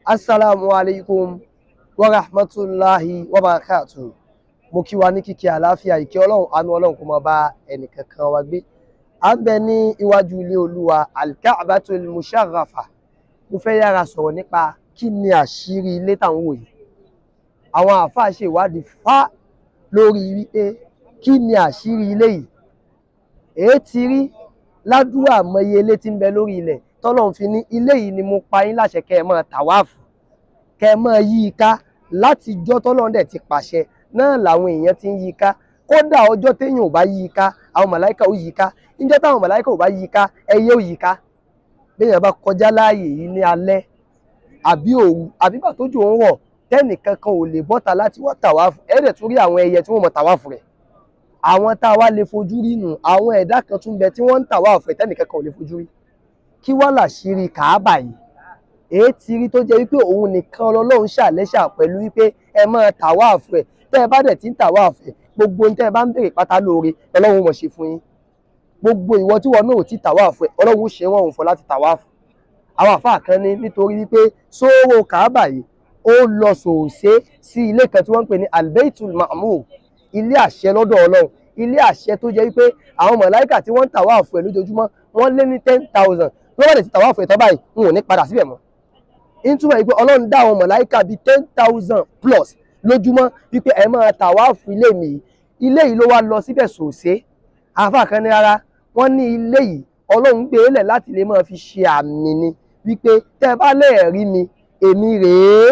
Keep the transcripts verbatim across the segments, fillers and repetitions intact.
Assalamu alaikum wa rahmatullahi wa barakatuh. Mo kí wa ní kíkí àlàáfíà ìkẹ́ Ọlọ́run àánú Ọlọ́run kó máa bá ẹnì kankan wa gbé. À ń bẹ ní iwájú ilé Olúwa Al-Ka'batul Musharrafa. Mo fẹ́ yára sọ̀rọ̀ nípa kí ni àṣírí ilé tá ń wò yìí. Àwọn àfáà ṣe ìwádìí fá lórí wípé kí ni àṣírí ilé yìí. Èé ti rí ládùúrà mọye ilé tí ń bẹ lórí ilẹ̀ tọ́lọ́run fi ní ilé yìí ni mo pa yín láṣẹ kẹ́ ẹ máa tàwáàfù kẹ́ ẹ máa yí i ká láti jọ́ tọ́lọ́run dẹ̀ ti pàṣẹ náà làwọn èèyàn ti ń yí i ká kódà ọjọ́ téèyàn ò bá yí i ká àwọn màláìkà ò yí i ká níjọ́ táwọn màláìkà ò bá yí i ká ẹyẹ ò yí i ká béèyàn bá kọjá láàyè yìí ní alẹ́ àbí òru àbí bá tójò ń rọ̀ tẹ́nìkan kan ò lè bọ́ta láti wá tàwáàfù ẹ̀ẹ́dẹ̀ tún rí àwọn ẹyẹ tí wọ́n mọ̀ tàwáàfù rẹ̀ àwọn tá a wá lè fojú rí nù àwọn ẹ̀dá kan tún bẹ tí wọ́n ń tàwáàfù rẹ̀ tẹ́nìkan kan ò lè fojú rí kí wá làṣírí Kàábà yìí èé ti rí tó jẹ́ wípé òun nìkan Ọlọ́run ṣàlẹ́ṣà pẹ̀lú wípé ẹ máa tàwáàfù ẹ̀ tẹ́ ẹ bá dẹ̀ ti ń tàwáàfù ẹ̀ gbogbo ohun tẹ́ ẹ bá ń béèrè pátá lóore Ọlọ́run mọ̀ ṣe fún yín gbogbo ìwọ tí wọn náà ò ti tàwáàfù ẹ̀ Ọlọ́run ṣe wọ́n òun fọ́ láti tàwáàfù àwọn àfáà kan ní nítorí wípé sóòrò Kàábà yìí ó lọ sòòṣe sí ilé kan tí wọ́n ń pè ní Al-Baitul Ma'mur ilé àṣẹ lọ́dọ̀ Ọlọ́run ilé àṣẹ tó jẹ́ wípé àwọn màláíkà tí wọ́n ń tàwáàfù ẹ̀ lójoojúmọ́ wọ́n lé ní ten thousand lọ́wọ́ lè ti tàwáàfù ẹ̀ tán báyìí n ò ní padà síbẹ̀ mọ́ ìtumọ̀ wípé Ọlọ́run dá àwọn màláíkà bíi ten thousand plus lójúmọ́ wípé ẹ máa tàwáàfù ilé mi ilé yìí ló wá lọ síbẹ̀ sòòṣe àáfàá kan ní rárá wọ́n ní ilé yìí Ọlọ́run gbé e lẹ̀ láti lè máa fi ṣe àmì ni wípé tẹ́ bá lè rí mi èmi rèé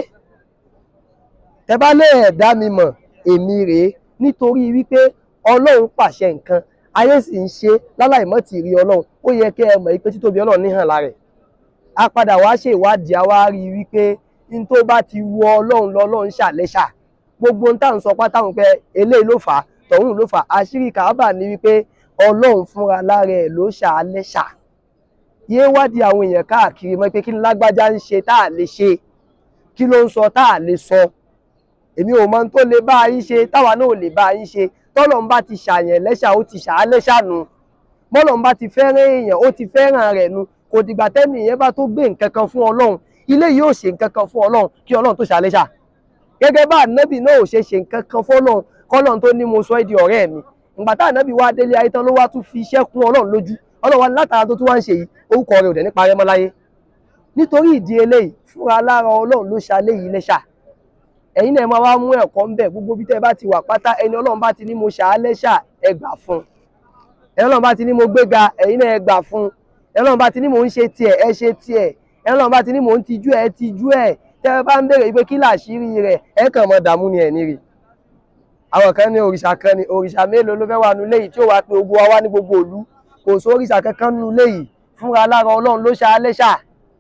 tẹ́ bá lè dá mi mọ̀ èmi rèé nítorí wípé Ọlọ́run pàṣẹ nǹkan ayé sì ń ṣe láláìmọ́ ti rí Ọlọ́run ó yẹ kẹ́ ẹ mọ̀ pé títóbi Ọlọ́run níhàn lára ẹ̀ a padà wá ṣe ìwádìí àwa rí wípé n tó bá ti wọ Ọlọ́run lọ́lọ́run ṣàlẹ́ṣà gbogbo ń tà ń sọ pátá wọn pé eléyìí ló fà á tọ̀hún ló fà á àṣírí Kàábà ní wípé Ọlọ́run fúnra lára ẹ̀ ló ṣàlẹ́ṣà yé wádìí àwọn èèyàn káàkiri mọ́ pé kí ni lágbájá ń ṣe tá à lè ṣe kí ló ń sọ tá à lè sọ èmi ò mọ tó lè bá yín ṣe táwa náà ò lè bá yín ṣe tọ́lọ́run bá ti ṣàyàn lẹ́ṣà ó ti ṣàlẹ́ṣà nu bọ́lọ́run bá ti fẹ́ràn èèyàn ó ti fẹ́ràn rẹ̀ nu kò dìgbà tẹ́ni ìyẹn bá tó gbé nǹkan kan fún Ọlọ́run ilé yóò ṣe nǹkan kan fún Ọlọ́run kí Ọlọ́run tó ṣàlẹ́ṣà gẹ́gẹ́ bá ànábì náà ò ṣe ṣe nǹkan kan fún Ọlọ́run kọ́lọ́run tó ní mo sọ ẹ́ di ọ̀rẹ́ mi ìgbà tá ànábì wá délé ayé tán ló wá tún fi iṣẹ́ kún Ọlọ́run lójú Ọlọ́run wá látara tó tún wá ń ṣe yìí orúkọ rẹ̀ ò dẹ̀ ní parẹ́ mọ́ láyé nítorí ìdí eléyìí fúnra lára Ọlọ́run ló ṣàlẹ́ yìí lẹ́ṣà ẹ̀yin náà máa wá mú ẹ̀kọ́ ń bẹ̀ gbogbo bí tẹ́ bá ti wà pátá ẹni Ọlọ́run bá ti ní mo ṣàlẹ́ṣà ẹ gbà fún ẹni Ọlọ́run bá ti ní mo gbéga ẹ̀yin náà ẹ gbà fún ẹni Ọlọ́run bá ti ní mo ń ṣe tiẹ̀ ẹ ṣe tiẹ̀ ẹni Ọlọ́run bá ti ní mo ń tijú ẹ tijú ẹ tẹ́ ẹ bá ń béèrè pé kí làṣírí rẹ̀ ẹ kàn mọ́ dààmú ni ẹ̀ ní rí àwọn kan ní òrìṣà kan ní òrìṣà mélòó ló fẹ́ wà nulẹ̀ yìí tí ó wá pé ogun wa wá ní gbogbo ìlú kò sí òrìṣà kankan nulẹ̀ yìí fúnra lára Ọlọ́run ló ṣàlẹ́ṣà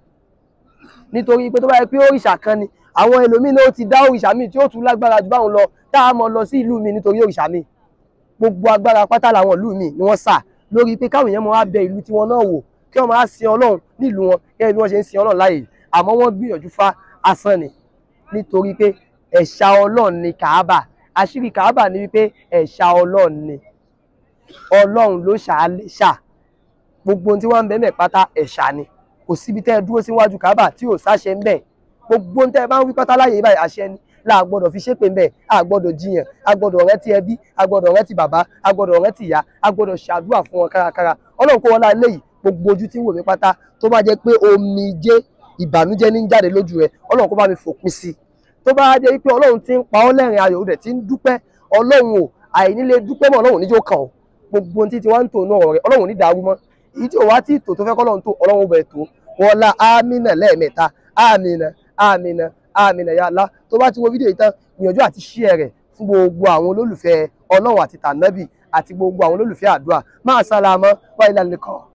nítorí pé tó bá yẹ pé òrìṣà kan ni àwọn ẹlòmíì náà ti dá òrìṣà míì tí ó tún lágbára jù báwọn lọ tá a mọ lọ sí ìlú mi nítorí òrìṣà míì gbogbo agbára pátá làwọn ìlú mi ni wọ́n sà lórí pé káwọn èèyàn máa wá bẹ ìlú tí wọn náà wò kí wọ́n máa sin Ọlọ́run nílùú wọn gẹ́gẹ́ bí wọ́n ṣe ń sin Ọlọ́run láàyè àmọ́ wọ́n gbìyànjú fá asán ni nítorí pé ẹ̀ṣà Ọlọ́run ni Kàábà àṣírí Kàábà ni wípé ẹ̀ṣà Ọlọ́run ni Ọlọ́run ló ṣàlẹ́ṣà gbogbo ohun tí wọ́n ń bẹ mẹ́ pátá ẹ̀ṣà ni kò síbi tẹ́ ẹ dúró síwájú Kàábà tí ò sáṣẹ ń bẹ gbogbo ohun tẹ́ ẹ bá ń wí pátá láyè báyìí àṣẹ ni là gbọ́dọ̀ fi ṣépè ń bẹ a gbọ́dọ̀ jiyàn a gbọ́dọ̀ rántí ẹbí a gbọ́dọ̀ rántí bàbá a gbọ́dọ̀ rántí ìyá a gbọ́dọ̀ ṣàdúrà fún wọn kárakára Ọlọ́run kó wọlá eléyìí gbogbo ojú tí ń wò mí pátá tó bá jẹ́ pé omijé ìbànújẹ́ ní jáde lójú rẹ Ọlọ́run kó bá mi fòpin sí tó bá jẹ́ pé Ọlọ́run ti ń pa ọ́ lẹ́rìn ayọ̀ rẹ̀ ti ń dúpẹ́ Ọlọ́run ò àìnílé dúpẹ́ mọ́ Ọlọ́run níjó kàn ọ́ gbogbo ohun tí ti wá ń tò náà rẹ̀ Ọlọ́run ní dàrú mọ́ èyí tí ò wá tí ìtò tó fẹ́ kọ́lọ́run tó Ọlọ́run bẹ̀ tó wọlá ámínà lẹ́ẹ̀mẹ́ta ámínà ámínà ámínà ya Allah tó bá ti wo fídíò yìí tán gbìyànjú àti share rẹ̀ fún gbogbo àwọn olólùfẹ́ Ọlọ́run àti tànábì àti gbogbo àwọn olólùfẹ́ àdúrà máa sálámọ́ wáyé lálẹ́ kan.